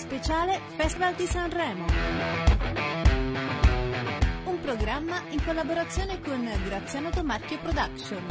Speciale Festival di Sanremo. Un programma in collaborazione con Graziano Tomarchio Production.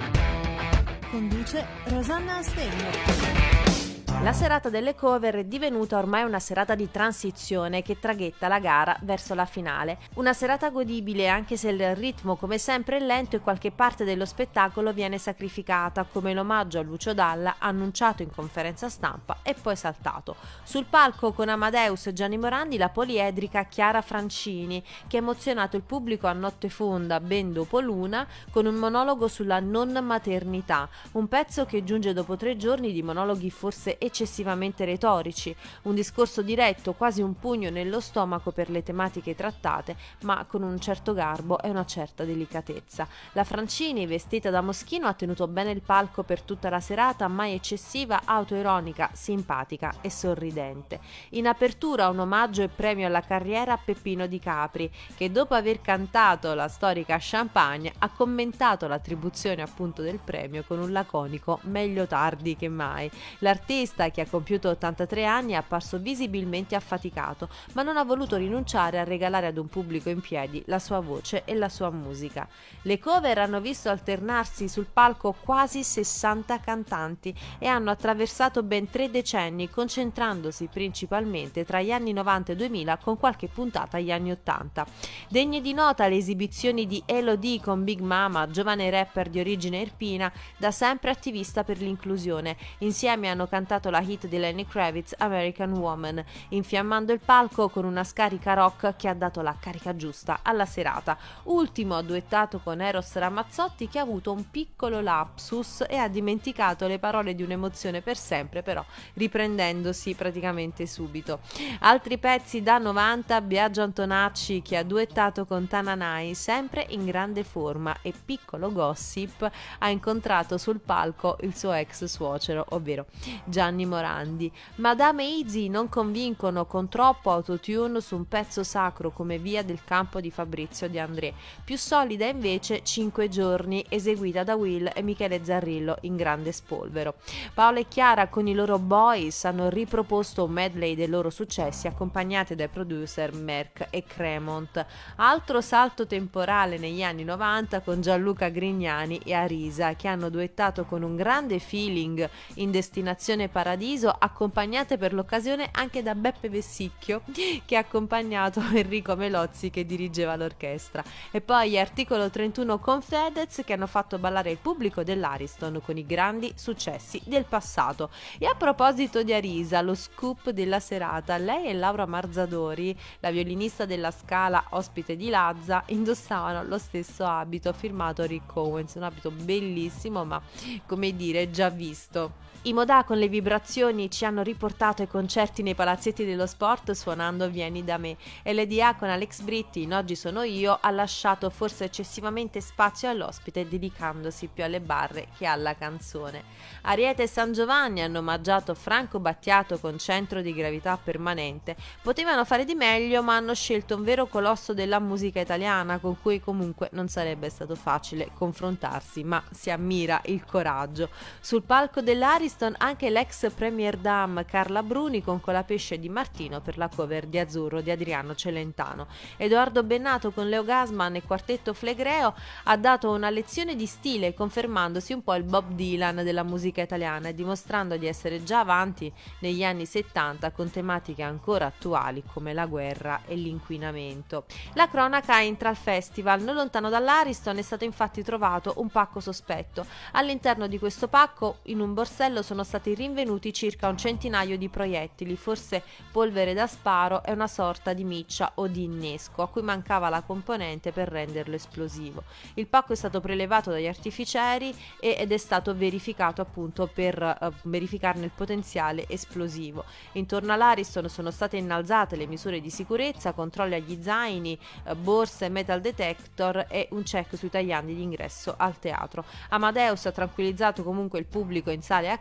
Conduce Rosanna Astegno. La serata delle cover è divenuta ormai una serata di transizione che traghetta la gara verso la finale. Una serata godibile anche se il ritmo come sempre è lento e qualche parte dello spettacolo viene sacrificata, come l'omaggio a Lucio Dalla annunciato in conferenza stampa e poi saltato. Sul palco con Amadeus e Gianni Morandi la poliedrica Chiara Francini, che ha emozionato il pubblico a notte fonda ben dopo l'una con un monologo sulla non maternità, un pezzo che giunge dopo 3 giorni di monologhi forse eccessivamente retorici, un discorso diretto, quasi un pugno nello stomaco per le tematiche trattate, ma con un certo garbo e una certa delicatezza. La Francini, vestita da moschino, ha tenuto bene il palco per tutta la serata, mai eccessiva, autoironica, simpatica e sorridente. In apertura un omaggio e premio alla carriera a Peppino Di Capri, che dopo aver cantato la storica Champagne ha commentato l'attribuzione appunto del premio con un laconico meglio tardi che mai. L'artista, che ha compiuto 83 anni, è apparso visibilmente affaticato, ma non ha voluto rinunciare a regalare ad un pubblico in piedi la sua voce e la sua musica. Le cover hanno visto alternarsi sul palco quasi 60 cantanti e hanno attraversato ben 3 decenni, concentrandosi principalmente tra gli anni 90 e 2000 con qualche puntata agli anni 80. Degne di nota le esibizioni di Elodie con Big Mama, giovane rapper di origine irpina, da sempre attivista per l'inclusione. Insieme hanno cantato la hit di Lenny Kravitz, American Woman, infiammando il palco con una scarica rock che ha dato la carica giusta alla serata. Ultimo ha duettato con Eros Ramazzotti, che ha avuto un piccolo lapsus e ha dimenticato le parole di un'emozione per sempre, però riprendendosi praticamente subito. Altri pezzi da 90, Biagio Antonacci, che ha duettato con Tananai, sempre in grande forma, e piccolo gossip, ha incontrato sul palco il suo ex suocero, ovvero Gianni Morandi. Madame Easy non convincono con troppo autotune su un pezzo sacro come Via del campo di Fabrizio De André. Più solida invece 5 giorni, eseguita da Will e Michele Zarrillo in grande spolvero. Paola e Chiara con i loro Boys hanno riproposto un medley dei loro successi, accompagnati dai producer Merck e Cremont. Altro salto temporale negli anni 90 con Gianluca Grignani e Arisa, che hanno duettato con un grande feeling in Destinazione Paradiso, accompagnate per l'occasione anche da Beppe Vessicchio, che ha accompagnato Enrico Melozzi, che dirigeva l'orchestra. E poi gli Articolo 31 con Fedez, che hanno fatto ballare il pubblico dell'Ariston con i grandi successi del passato. E a proposito di Arisa, lo scoop della serata: lei e Laura Marzadori, la violinista della Scala ospite di Lazza, indossavano lo stesso abito firmato Rick Owens, un abito bellissimo, ma come dire già visto. I Modà con le vibrazioni ci hanno riportato ai concerti nei palazzetti dello sport suonando Vieni da me, e l'EDA con Alex Britti in Oggi sono io ha lasciato forse eccessivamente spazio all'ospite, dedicandosi più alle barre che alla canzone. Ariete e San Giovanni hanno omaggiato Franco Battiato con Centro di gravità permanente. Potevano fare di meglio, ma hanno scelto un vero colosso della musica italiana con cui comunque non sarebbe stato facile confrontarsi, ma si ammira il coraggio. Sul palco dell'Ariston anche l'ex Premier Dame Carla Bruni con Colapesce di Martino per la cover di Azzurro di Adriano Celentano. Edoardo Bennato con Leo Gasman e Quartetto Flegreo ha dato una lezione di stile, confermandosi un po' il Bob Dylan della musica italiana e dimostrando di essere già avanti negli anni 70 con tematiche ancora attuali come la guerra e l'inquinamento. La cronaca entra al festival. Non lontano dall'Ariston è stato infatti trovato un pacco sospetto. All'interno di questo pacco, in un borsello, sono stati rinvenuti circa un centinaio di proiettili, forse polvere da sparo e una sorta di miccia o di innesco, a cui mancava la componente per renderlo esplosivo. Il pacco è stato prelevato dagli artificieri ed è stato verificato appunto per verificarne il potenziale esplosivo. Intorno all'Ariston sono state innalzate le misure di sicurezza, controlli agli zaini, borse, metal detector e un check sui tagliandi di ingresso al teatro. Amadeus ha tranquillizzato comunque il pubblico in sale a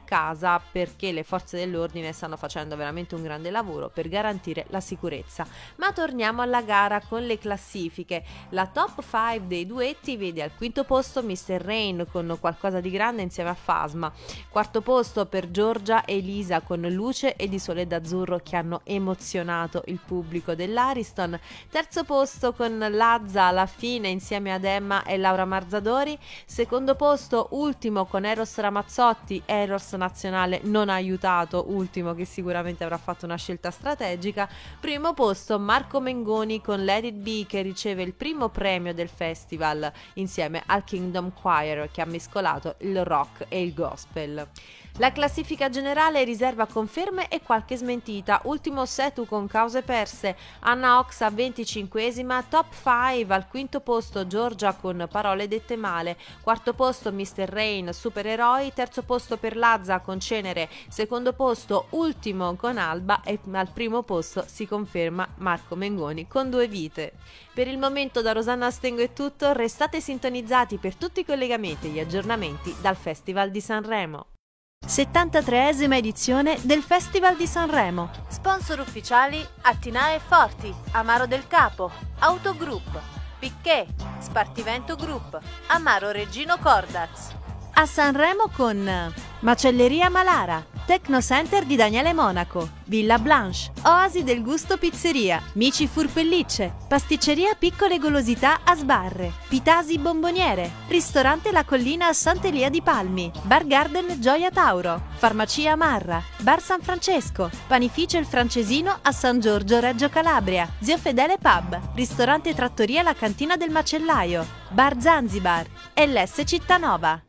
casa, perché le forze dell'ordine stanno facendo veramente un grande lavoro per garantire la sicurezza. Ma torniamo alla gara con le classifiche. La top 5 dei duetti vede al quinto posto Mr. Rain con Qualcosa di grande insieme a Fasma, quarto posto per Giorgia e Elisa con Luce e Di sole d'azzurro, che hanno emozionato il pubblico dell'Ariston, terzo posto con Lazza alla fine insieme ad Emma e Laura Marzadori, secondo posto ultimo con Eros Ramazzotti, Eros nazionale non ha aiutato, ultimo che sicuramente avrà fatto una scelta strategica, primo posto Marco Mengoni con Let It Be, che riceve il primo premio del festival insieme al Kingdom Choir, che ha mescolato il rock e il gospel. La classifica generale riserva conferme e qualche smentita. Ultimo Setu con Cause perse, Anna Oxa 25esima, top 5 al quinto posto Giorgia con Parole dette male, quarto posto Mr. Rain Supereroi, terzo posto per Lazza con Cenere, secondo posto ultimo con Alba e al primo posto si conferma Marco Mengoni con Due vite. Per il momento da Rosanna Stengo è tutto, restate sintonizzati per tutti i collegamenti e gli aggiornamenti dal Festival di Sanremo. 73esima edizione del Festival di Sanremo. Sponsor ufficiali Attinae Forti, Amaro del Capo, Autogroup, Picché, Spartivento Group, Amaro Regino Cordaz. A Sanremo con Macelleria Malara, Tecno Center di Daniele Monaco, Villa Blanche, Oasi del Gusto Pizzeria, Mici Furpellicce, Pasticceria Piccole Golosità a Sbarre, Pitasi Bomboniere, Ristorante La Collina a Sant'Elia di Palmi, Bar Garden Gioia Tauro, Farmacia Marra, Bar San Francesco, Panificio Il Francesino a San Giorgio Reggio Calabria, Zio Fedele Pub, Ristorante Trattoria La Cantina del Macellaio, Bar Zanzibar, LS Cittanova.